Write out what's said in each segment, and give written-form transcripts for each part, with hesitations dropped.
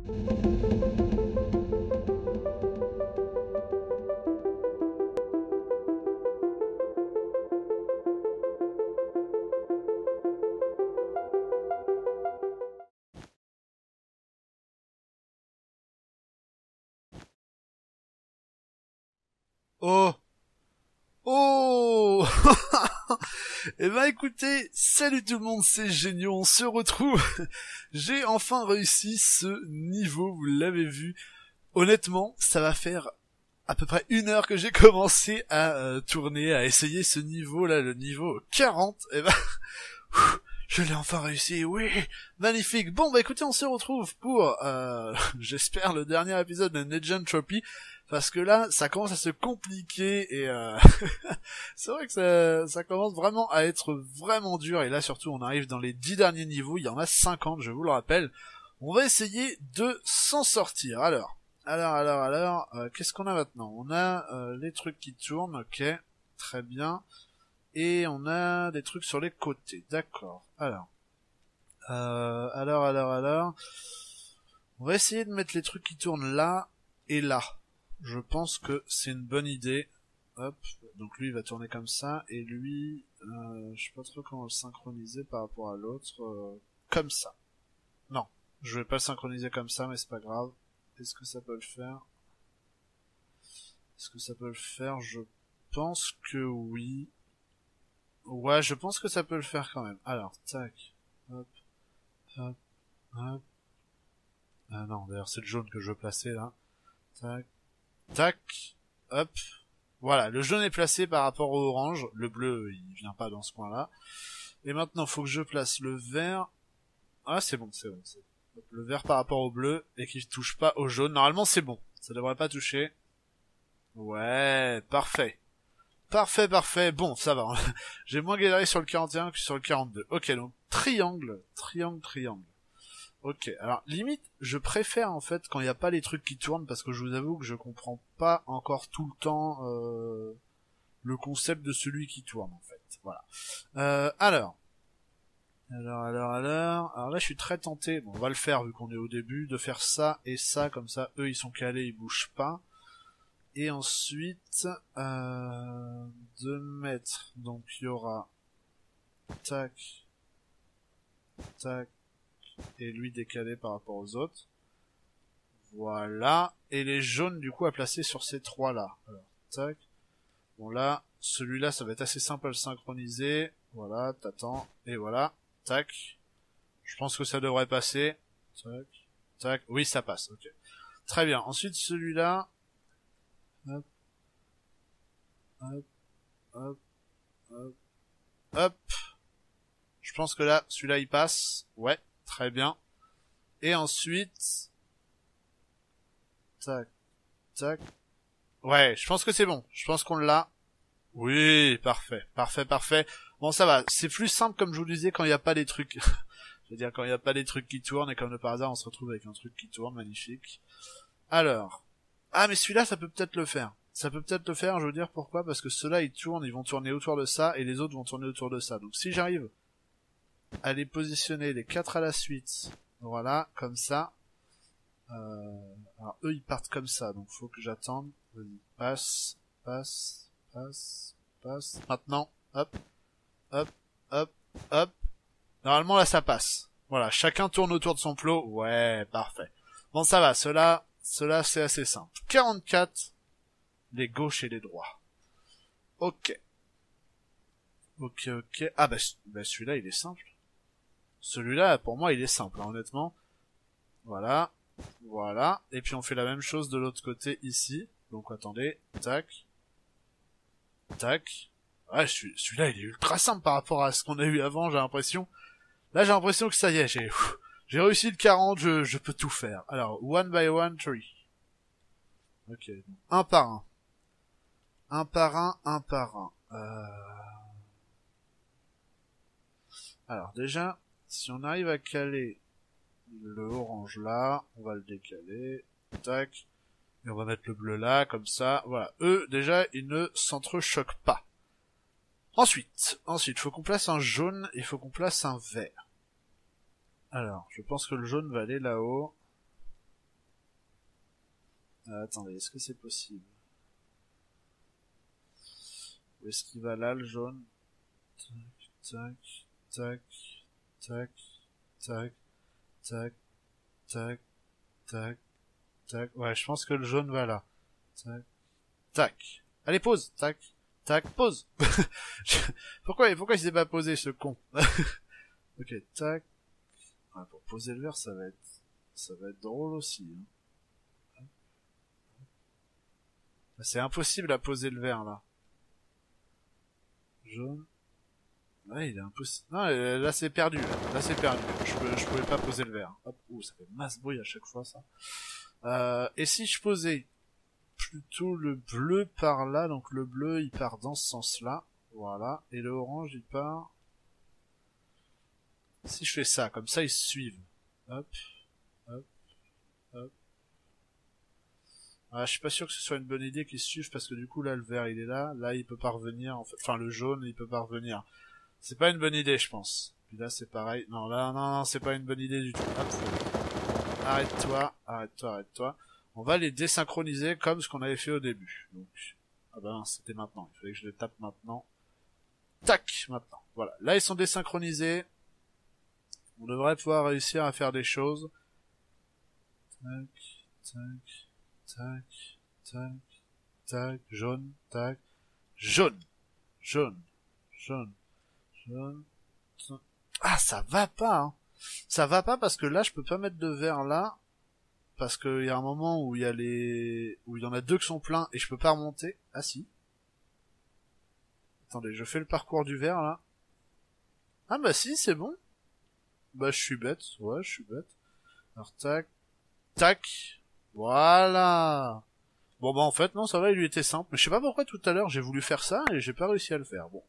Oh! Oh! Eh ben écoutez, salut tout le monde, c'est Génial, on se retrouve. J'ai enfin réussi ce niveau, vous l'avez vu. Honnêtement, ça va faire à peu près 1 heure que j'ai commencé à tourner, à essayer ce niveau là, le niveau 40. Eh ben, je l'ai enfin réussi, oui, magnifique. Bon bah écoutez, on se retrouve pour, j'espère, le dernier épisode de Legend Trophy. Parce que là, ça commence à se compliquer et c'est vrai que ça commence vraiment à être vraiment dur. Et là, surtout, on arrive dans les 10 derniers niveaux. Il y en a 50, je vous le rappelle. On va essayer de s'en sortir. Alors, qu'est-ce qu'on a maintenant? On a les trucs qui tournent, ok, très bien. Et on a des trucs sur les côtés, d'accord. Alors. On va essayer de mettre les trucs qui tournent là et là. Je pense que c'est une bonne idée. Hop, donc lui il va tourner comme ça, et lui, je sais pas trop comment le synchroniser par rapport à l'autre, comme ça. Non, je vais pas le synchroniser comme ça, mais c'est pas grave. Est-ce que ça peut le faire? Je pense que oui. Ouais, je pense que ça peut le faire quand même. Alors, tac, hop, hop, hop. Ah non, d'ailleurs c'est le jaune que je veux placer là. Tac, tac, hop. Voilà, le jaune est placé par rapport au orange, le bleu il vient pas dans ce coin-là. Et maintenant faut que je place le vert. Ah c'est bon. Le vert par rapport au bleu et qu'il touche pas au jaune. Normalement c'est bon, ça devrait pas toucher. Ouais, parfait. Parfait. Bon, ça va. J'ai moins galéré sur le 41 que sur le 42. Ok, donc triangle. Ok, alors limite, je préfère en fait quand il n'y a pas les trucs qui tournent parce que je vous avoue que je comprends pas encore tout le temps le concept de celui qui tourne en fait. Voilà. Alors là je suis très tenté, bon on va le faire vu qu'on est au début, de faire ça et ça, comme ça eux ils sont calés, ils bougent pas. Et ensuite de mettre, donc il y aura tac, tac, et lui décalé par rapport aux autres. Voilà. Et les jaunes, du coup, à placer sur ces trois-là. Alors, tac. Bon, là, celui-là, ça va être assez simple à le synchroniser. Voilà, t'attends. Et voilà. Tac. Je pense que ça devrait passer. Tac. Tac. Oui, ça passe. Ok. Très bien. Ensuite, celui-là. Hop. Hop. Hop. Hop. Hop. Je pense que là, celui-là, il passe. Ouais. Très bien. Et ensuite... Tac. Tac. Ouais, je pense que c'est bon. Je pense qu'on l'a. Oui, parfait. Bon, ça va. C'est plus simple, comme je vous le disais, quand il n'y a pas les trucs. Je veux dire, quand il n'y a pas les trucs qui tournent, et comme de par hasard, on se retrouve avec un truc qui tourne, magnifique. Alors. Ah, mais celui-là, ça peut peut-être le faire. Ça peut peut-être le faire, je veux dire pourquoi, parce que ceux-là, ils tournent, ils vont tourner autour de ça, et les autres vont tourner autour de ça. Donc si j'arrive à les positionner les 4 à la suite, voilà, comme ça. Alors eux, ils partent comme ça, donc faut que j'attende. Vas-y, passe. Maintenant, hop, hop, hop, hop. Normalement, là, ça passe. Voilà, chacun tourne autour de son plot. Ouais, parfait. Bon, ça va, cela, c'est assez simple. 44, les gauches et les droits. Ok. Ah, bah celui-là, il est simple. Celui-là, pour moi, il est simple, hein, honnêtement. Voilà. Et puis, on fait la même chose de l'autre côté, ici. Donc, attendez. Tac. Tac. Ouais, celui-là, il est ultra simple par rapport à ce qu'on a eu avant, j'ai l'impression. Là, j'ai l'impression que ça y est, j'ai réussi le 40, je peux tout faire. Alors, one by one, tree. Ok. Un par un. Un par un. Alors, déjà, si on arrive à caler le orange là, on va le décaler. Tac. Et on va mettre le bleu là, comme ça. Voilà. Eux, déjà, ils ne s'entrechoquent pas. Ensuite, faut qu'on place un jaune et faut qu'on place un vert. Alors, je pense que le jaune va aller là-haut. Attendez, est-ce que c'est possible? Où est-ce qu'il va là, le jaune? Tac, tac, tac, tac, tac, tac, tac, tac. Ouais, je pense que le jaune va là. Tac, tac. Allez, pause. Tac, tac, pause. Pourquoi il s'est pas posé, ce con? Ok, tac. Ouais, pour poser le vert, ça va être drôle aussi. Hein. C'est impossible à poser le vert, là. Jaune. Ouais, il est impossible. Non, là c'est perdu. Là c'est perdu. Je pouvais pas poser le vert. Hop, ouh, ça fait masse bruit à chaque fois ça. Et si je posais plutôt le bleu par là, donc le bleu il part dans ce sens-là, voilà, et le orange il part. Si je fais ça, comme ça ils se suivent. Hop, hop, hop. Ah, je suis pas sûr que ce soit une bonne idée qu'ils se suivent parce que du coup là le vert il est là il peut pas revenir. En fait. Enfin le jaune il peut pas revenir. C'est pas une bonne idée, je pense. Puis là, c'est pareil. Non, là, non, c'est pas une bonne idée du tout. Hop. Arrête-toi, arrête-toi, arrête-toi. On va les désynchroniser comme ce qu'on avait fait au début. Donc, ah ben, c'était maintenant. Il fallait que je les tape maintenant. Tac, maintenant. Voilà. Là, ils sont désynchronisés. On devrait pouvoir réussir à faire des choses. Tac, tac, tac, tac, tac, jaune, tac, jaune, jaune, jaune. Ah, ça va pas, hein. Ça va pas parce que là, je peux pas mettre de verre là. Parce qu'il y a un moment où il y a où il y en a deux qui sont pleins et je peux pas remonter. Ah si. Attendez, je fais le parcours du verre là. Ah bah si, c'est bon. Bah je suis bête. Ouais, je suis bête. Alors tac. Tac. Voilà. Bon bah en fait, non, ça va, il lui était simple. Mais je sais pas pourquoi tout à l'heure j'ai voulu faire ça et j'ai pas réussi à le faire. Bon.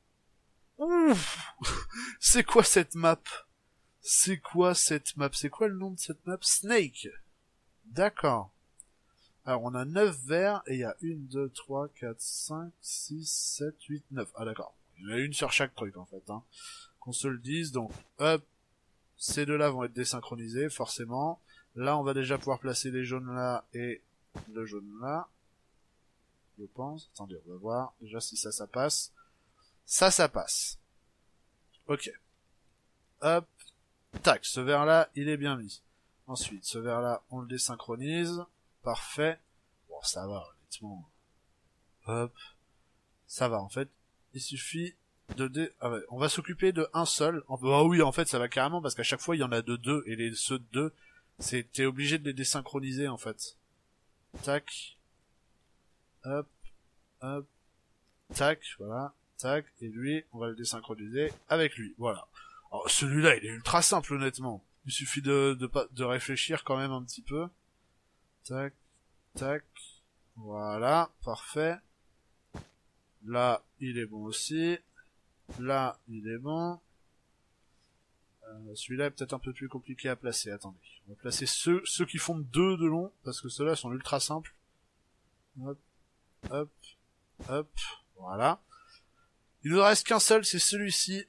Ouf. C'est quoi cette map? C'est quoi cette map? C'est quoi le nom de cette map? Snake. D'accord. Alors on a 9 verres et il y a 1, 2, 3, 4, 5, 6, 7, 8, 9. Ah d'accord. Il y en a une sur chaque truc en fait. Hein. Qu'on se le dise. Donc hop, ces deux-là vont être désynchronisés forcément. Là on va déjà pouvoir placer les jaunes là et le jaune là. Je pense. Attendez, on va voir déjà si ça passe. Ça passe. Ok. Hop. Tac, ce verre-là, il est bien mis. Ensuite, ce verre-là, on le désynchronise. Parfait. Bon, ça va, honnêtement. Hop. Ça va, en fait. Il suffit de ah ouais, on va s'occuper de un seul. Ah oui, en fait, ça va carrément, parce qu'à chaque fois, il y en a de deux. Et ceux de deux, t'es obligé de les désynchroniser, en fait. Tac. Hop. Hop. Tac, voilà. Tac. Et lui, on va le désynchroniser avec lui. Voilà. Alors, celui-là, il est ultra simple, honnêtement. Il suffit de réfléchir quand même un petit peu. Tac, tac. Voilà, parfait. Là, il est bon aussi. Là, il est bon. Celui-là est peut-être un peu plus compliqué à placer. Attendez. On va placer ceux qui font 2 de long, parce que ceux-là sont ultra simples. Hop, hop, hop. Voilà. Il nous reste qu'un seul, c'est celui-ci.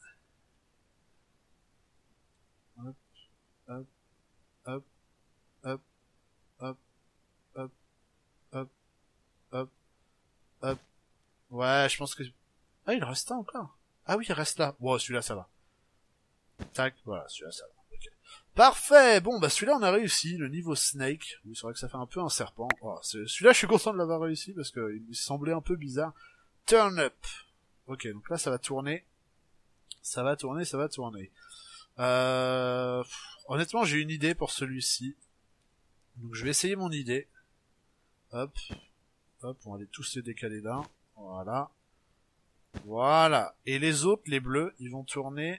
Hop, hop, hop, hop, hop, hop, hop, hop, hop. Ouais, je pense que... Ah, il reste un encore. Ah oui, il reste là. Bon, celui-là, ça va. Tac, voilà, celui-là, ça va. Okay. Parfait. Bon, bah celui-là, on a réussi. Le niveau Snake. Oui, c'est vrai que ça fait un peu un serpent. Oh, celui-là, je suis content de l'avoir réussi parce qu'il me semblait un peu bizarre. Turn up. Ok, donc là, ça va tourner. Ça va tourner, ça va tourner. Honnêtement, j'ai une idée pour celui-ci. Donc, je vais essayer mon idée. Hop. Hop, on va les tous les décaler là. Voilà. Voilà. Et les autres, les bleus, ils vont tourner...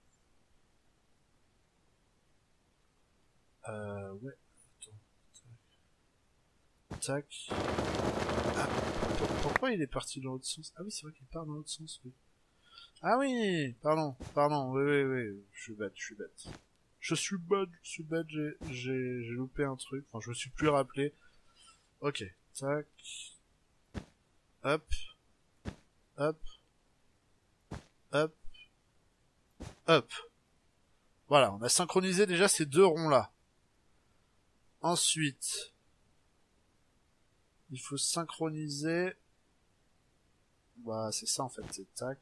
ouais. Attends. Tac. Ah, pourquoi il est parti dans l'autre sens? Ah oui, c'est vrai qu'il part dans l'autre sens, oui. Ah oui, pardon, oui, je suis bête. Je suis bête, j'ai loupé un truc, enfin je me suis plus rappelé. Ok, tac. Hop. Hop. Hop. Hop. Voilà, on a synchronisé déjà ces deux ronds là. Ensuite, Il faut synchroniser. Bah, c'est ça en fait, c'est tac,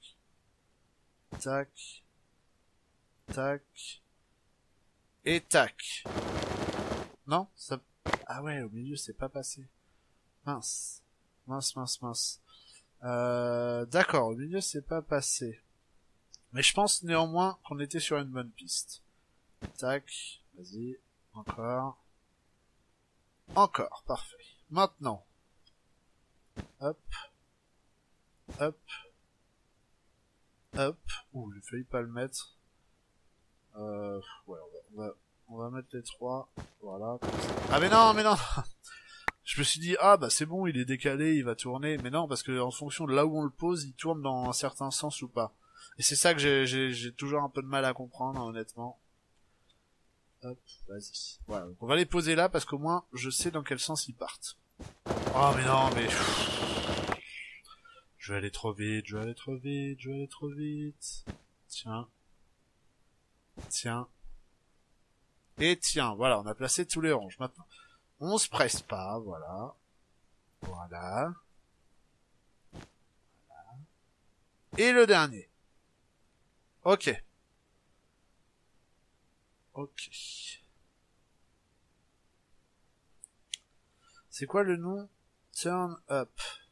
tac, tac, et tac. Non, ça... Ah ouais, au milieu, c'est pas passé. Mince. Mince, mince, mince. D'accord, au milieu, c'est pas passé. Mais je pense néanmoins qu'on était sur une bonne piste. Tac, vas-y, encore. Encore, parfait. Maintenant. Hop. Hop. Hop. Ouh, j'ai failli pas le mettre. Ouais, on va mettre les trois. Voilà, comme ça. Ah mais non, mais non. Je me suis dit, ah bah c'est bon, il est décalé, il va tourner. Mais non, parce que en fonction de là où on le pose, il tourne dans un certain sens ou pas. Et c'est ça que j'ai toujours un peu de mal à comprendre, honnêtement. Hop, vas-y. Voilà, donc on va les poser là parce qu'au moins je sais dans quel sens ils partent. Oh mais non, mais... Je vais aller trop vite, je vais aller trop vite, je vais aller trop vite. Tiens. Tiens. Et tiens, voilà, on a placé tous les ranges maintenant. On se presse pas, voilà. Voilà. Et le dernier. Ok. Ok. C'est quoi le nom? Turn up.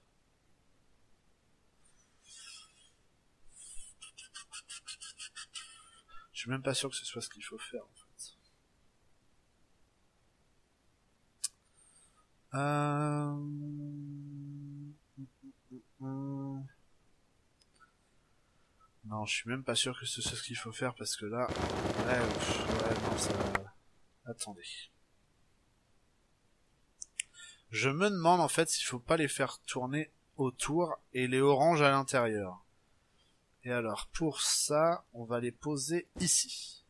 Je suis même pas sûr que ce soit ce qu'il faut faire, en fait. Non, je suis même pas sûr que ce soit ce qu'il faut faire parce que là... Ouais, non, ça... Attendez. Je me demande en fait s'il faut pas les faire tourner autour et les oranges à l'intérieur. Et alors, pour ça, on va les poser ici.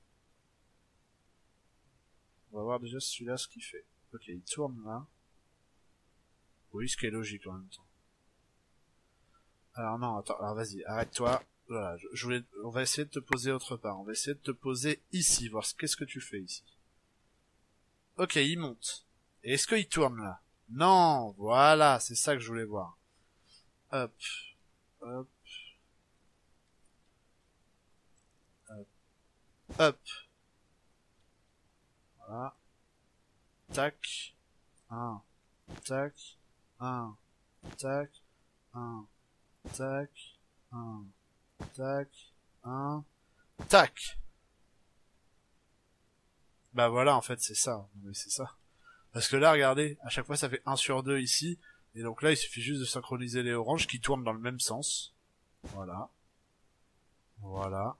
On va voir déjà celui-là ce qu'il fait. Ok, il tourne là. Oui, ce qui est logique en même temps. Alors non, attends, alors vas-y, arrête-toi. Voilà, on va essayer de te poser autre part. On va essayer de te poser ici, voir qu'est-ce que tu fais ici. Ok, il monte. Et est-ce qu'il tourne là? Non, voilà, c'est ça que je voulais voir. Hop, hop, hop, hop. Voilà. Tac, un, tac, un, tac, un, tac, un, tac, un, tac. Bah voilà, en fait, c'est ça. Mais c'est ça. Parce que là, regardez, à chaque fois, ça fait 1 sur 2 ici. Et donc là, il suffit juste de synchroniser les oranges qui tournent dans le même sens. Voilà. Voilà.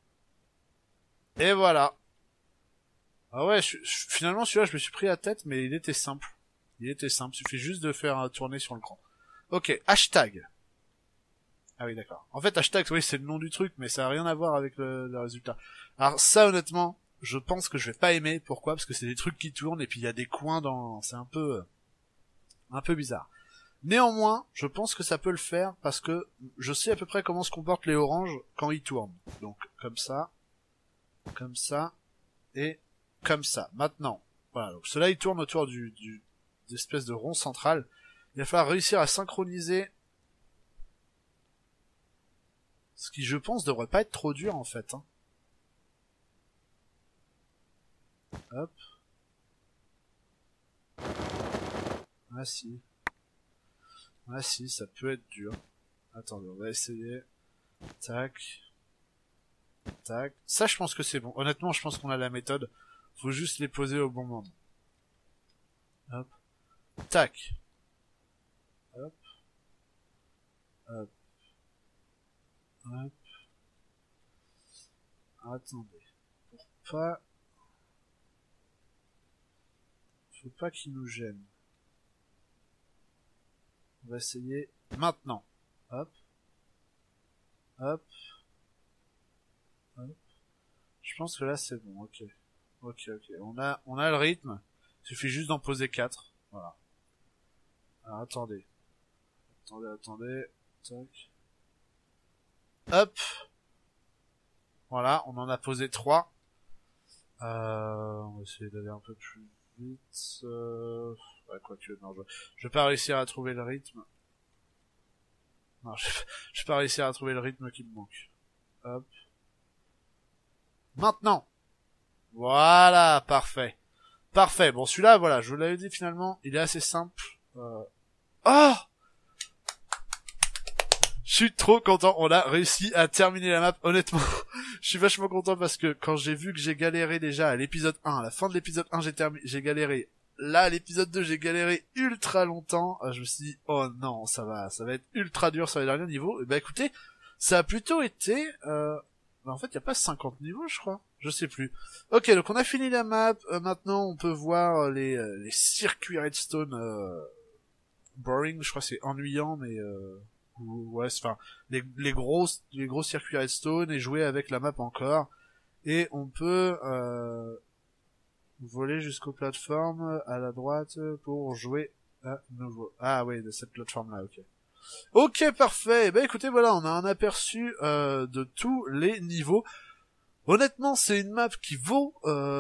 Et voilà. Ah ouais, finalement, celui-là, je me suis pris la tête, mais il était simple. Il était simple. Il suffit juste de faire tourner sur l'écran. Ok, hashtag. Ah oui, d'accord. En fait, hashtag, oui, c'est le nom du truc, mais ça a rien à voir avec le résultat. Alors ça, honnêtement, je pense que je vais pas aimer. Pourquoi? Parce que c'est des trucs qui tournent et puis il y a des coins dans... C'est un peu bizarre. Néanmoins, je pense que ça peut le faire parce que je sais à peu près comment se comportent les oranges quand ils tournent. Donc, comme ça, et comme ça. Maintenant, voilà. Donc, cela, il tourne autour d'espèce de rond central. Il va falloir réussir à synchroniser. Ce qui, je pense, devrait pas être trop dur, en fait. Hein. Hop. Ah si. Ah si, ça peut être dur. Attendez, on va essayer. Tac. Tac. Ça, je pense que c'est bon. Honnêtement, je pense qu'on a la méthode. Faut juste les poser au bon moment. Hop. Tac. Hop. Hop. Hop. Attendez. Pour pas... Faut pas qu'il nous gêne. On va essayer maintenant. Hop. Hop. Hop. Je pense que là c'est bon, ok. Ok. On a le rythme. Il suffit juste d'en poser 4. Voilà. Alors attendez. Attendez. Tac. Hop. Voilà, on en a posé 3. On va essayer d'aller un peu plus vite. Ouais, quoique, non, je vais pas réussir à trouver le rythme. Non, je vais pas réussir à trouver le rythme qui me manque. Hop. Maintenant! Voilà, parfait. Parfait. Bon, celui-là, voilà, je vous l'avais dit finalement, il est assez simple. Oh! Je suis trop content, on a réussi à terminer la map, honnêtement. Je suis vachement content parce que quand j'ai vu que j'ai galéré déjà à l'épisode 1, à la fin de l'épisode 1, j'ai galéré. Là, à l'épisode 2, j'ai galéré ultra longtemps. Je me suis dit, oh non, ça va être ultra dur sur les derniers niveaux. Et bah écoutez, ça a plutôt été... en fait, il y a pas 50 niveaux, je crois. Je sais plus. Ok, donc on a fini la map. Maintenant, on peut voir les circuits redstone boring. Je crois que c'est ennuyant, mais... ouais, enfin, les gros circuits redstone et jouer avec la map encore. Et on peut voler jusqu'aux plateformes à la droite pour jouer à nouveau. Ah oui, de cette plateforme-là, ok. Ok, parfait. Ben écoutez, voilà, on a un aperçu de tous les niveaux. Honnêtement, c'est une map qui vaut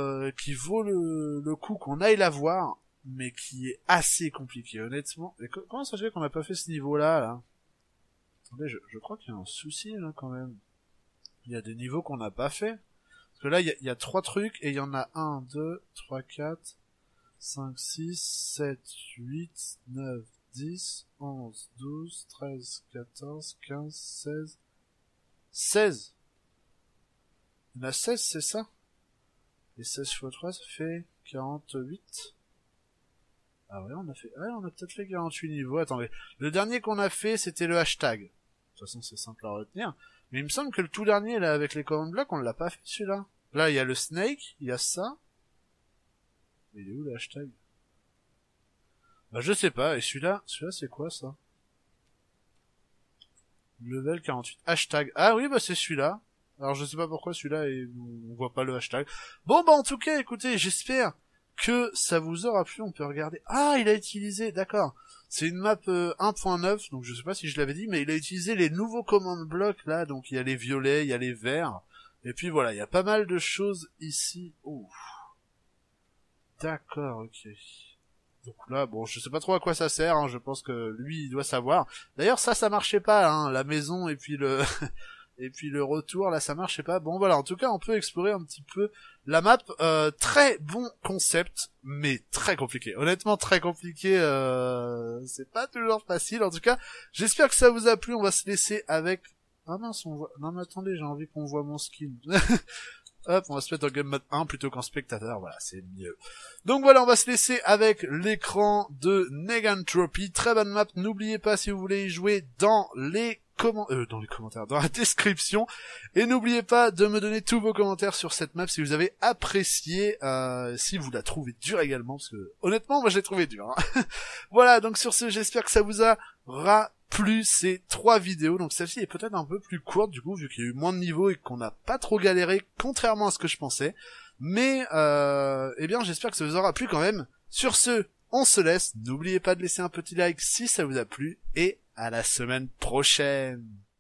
le coup qu'on aille la voir, mais qui est assez compliquée, honnêtement. Et comment ça se fait qu'on n'a pas fait ce niveau-là, là? Attendez, je crois qu'il y a un souci, là, quand même. Il y a des niveaux qu'on n'a pas fait. Parce que là, il y a 3 trucs, et il y en a 1, 2, 3, 4, 5, 6, 7, 8, 9, 10, 11, 12, 13, 14, 15, 16... 16! Il y en a 16, c'est ça? Et 16 x 3, ça fait 48. Ah ouais, on a peut-être fait 48 niveaux. Attendez. Le dernier qu'on a fait, c'était le hashtag. De toute façon, c'est simple à retenir. Mais il me semble que le tout dernier, là, avec les command blocks, on l'a pas fait, celui-là. Là, il y a le snake, il y a ça. Mais il est où, le hashtag? Bah, je sais pas. Et celui-là, c'est quoi, ça? Level 48. Hashtag. Ah oui, bah, c'est celui-là. Alors, je sais pas pourquoi celui-là, on voit pas le hashtag. Bon, bah, en tout cas, écoutez, j'espère que ça vous aura plu. On peut regarder. Ah, il a utilisé, d'accord. C'est une map 1.9, donc je sais pas si je l'avais dit, mais il a utilisé les nouveaux command blocks, là. Donc, il y a les violets, il y a les verts. Et puis, voilà, il y a pas mal de choses ici. Ouh. D'accord, ok. Donc là, bon, je sais pas trop à quoi ça sert, hein, je pense que lui, il doit savoir. D'ailleurs, ça marchait pas, hein, la maison et puis le... et puis le retour, là, ça marchait pas. Bon, voilà, en tout cas, on peut explorer un petit peu la map. Très bon concept, mais très compliqué. Honnêtement, très compliqué, c'est pas toujours facile. En tout cas, j'espère que ça vous a plu. On va se laisser avec... Ah mince, on voit... Non mais attendez, j'ai envie qu'on voit mon skin. Hop, on va se mettre en game mode 1 plutôt qu'en spectateur, voilà, c'est mieux. Donc voilà, on va se laisser avec l'écran de Negantropy. Très bonne map, n'oubliez pas si vous voulez y jouer dans les commentaires, dans la description. Et n'oubliez pas de me donner tous vos commentaires sur cette map si vous avez apprécié, si vous la trouvez dure également, parce que honnêtement, moi je l'ai trouvée dure. Hein. Voilà, donc sur ce, j'espère que ça vous aura plus ces 3 vidéos, donc celle-ci est peut-être un peu plus courte du coup vu qu'il y a eu moins de niveaux et qu'on n'a pas trop galéré contrairement à ce que je pensais, mais eh bien j'espère que ça vous aura plu quand même. Sur ce, on se laisse, n'oubliez pas de laisser un petit like si ça vous a plu et à la semaine prochaine.